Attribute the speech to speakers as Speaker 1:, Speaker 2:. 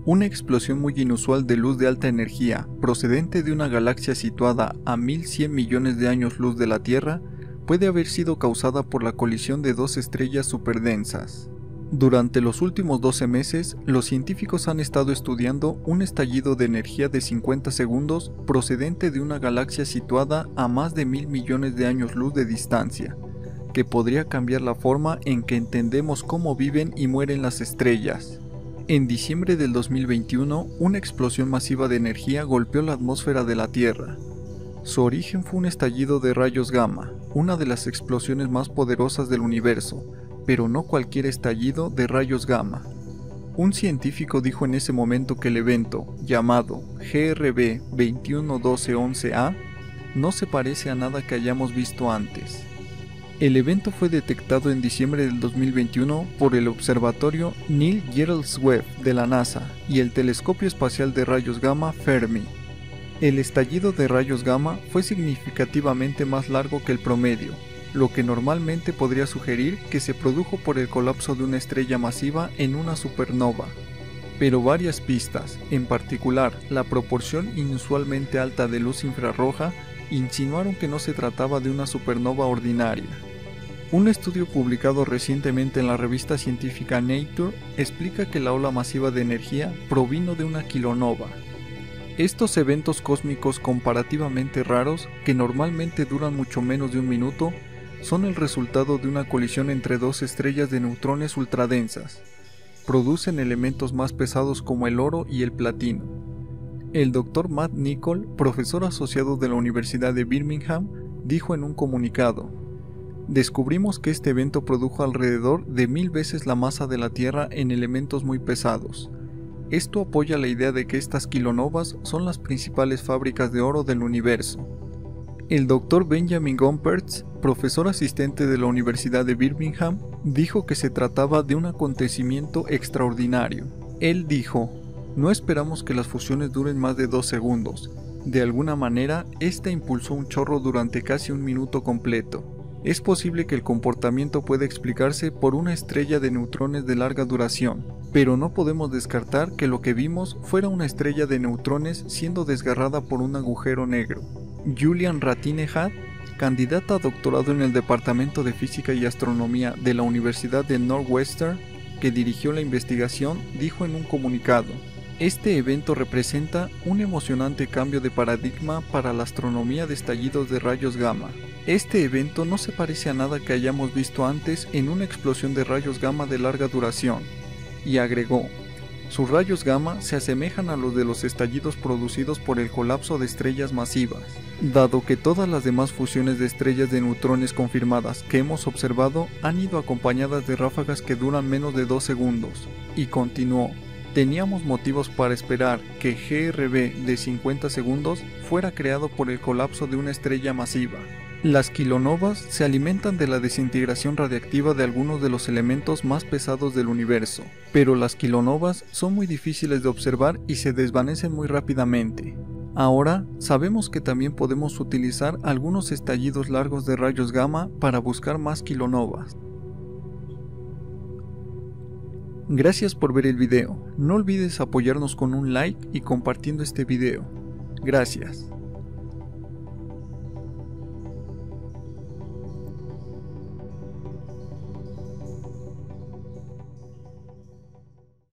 Speaker 1: Una explosión muy inusual de luz de alta energía, procedente de una galaxia situada a 1100 millones de años luz de la Tierra, puede haber sido causada por la colisión de dos estrellas superdensas. Durante los últimos 12 meses, los científicos han estado estudiando un estallido de energía de 50 segundos procedente de una galaxia situada a más de 1000 millones de años luz de distancia, que podría cambiar la forma en que entendemos cómo viven y mueren las estrellas. En diciembre del 2021, una explosión masiva de energía golpeó la atmósfera de la Tierra. Su origen fue un estallido de rayos gamma, una de las explosiones más poderosas del universo, pero no cualquier estallido de rayos gamma. Un científico dijo en ese momento que el evento, llamado GRB 211211A, no se parece a nada que hayamos visto antes. El evento fue detectado en diciembre del 2021 por el observatorio Neil Gehrels Webb de la NASA y el telescopio espacial de rayos gamma Fermi. El estallido de rayos gamma fue significativamente más largo que el promedio, lo que normalmente podría sugerir que se produjo por el colapso de una estrella masiva en una supernova. Pero varias pistas, en particular la proporción inusualmente alta de luz infrarroja, insinuaron que no se trataba de una supernova ordinaria. Un estudio publicado recientemente en la revista científica Nature explica que la ola masiva de energía provino de una kilonova. Estos eventos cósmicos comparativamente raros, que normalmente duran mucho menos de un minuto, son el resultado de una colisión entre dos estrellas de neutrones ultradensas. Producen elementos más pesados como el oro y el platino. El Dr. Matt Nicol, profesor asociado de la Universidad de Birmingham, dijo en un comunicado: "Descubrimos que este evento produjo alrededor de 1000 veces la masa de la Tierra en elementos muy pesados. Esto apoya la idea de que estas kilonovas son las principales fábricas de oro del universo". El Dr. Benjamin Gompertz, profesor asistente de la Universidad de Birmingham, dijo que se trataba de un acontecimiento extraordinario. Él dijo: "No esperamos que las fusiones duren más de 2 segundos. De alguna manera, esta impulsó un chorro durante casi un minuto completo. Es posible que el comportamiento pueda explicarse por una estrella de neutrones de larga duración, pero no podemos descartar que lo que vimos fuera una estrella de neutrones siendo desgarrada por un agujero negro". Julian Ratinejad, candidata a doctorado en el Departamento de Física y Astronomía de la Universidad de Northwestern, que dirigió la investigación, dijo en un comunicado: "Este evento representa un emocionante cambio de paradigma para la astronomía de estallidos de rayos gamma. Este evento no se parece a nada que hayamos visto antes en una explosión de rayos gamma de larga duración", y agregó: "Sus rayos gamma se asemejan a los de los estallidos producidos por el colapso de estrellas masivas. Dado que todas las demás fusiones de estrellas de neutrones confirmadas que hemos observado han ido acompañadas de ráfagas que duran menos de 2 segundos", y continuó: "Teníamos motivos para esperar que GRB de 50 segundos fuera creado por el colapso de una estrella masiva". Las kilonovas se alimentan de la desintegración radiactiva de algunos de los elementos más pesados del universo, pero las kilonovas son muy difíciles de observar y se desvanecen muy rápidamente. Ahora sabemos que también podemos utilizar algunos estallidos largos de rayos gamma para buscar más kilonovas. Gracias por ver el video. No olvides apoyarnos con un like y compartiendo este video. Gracias.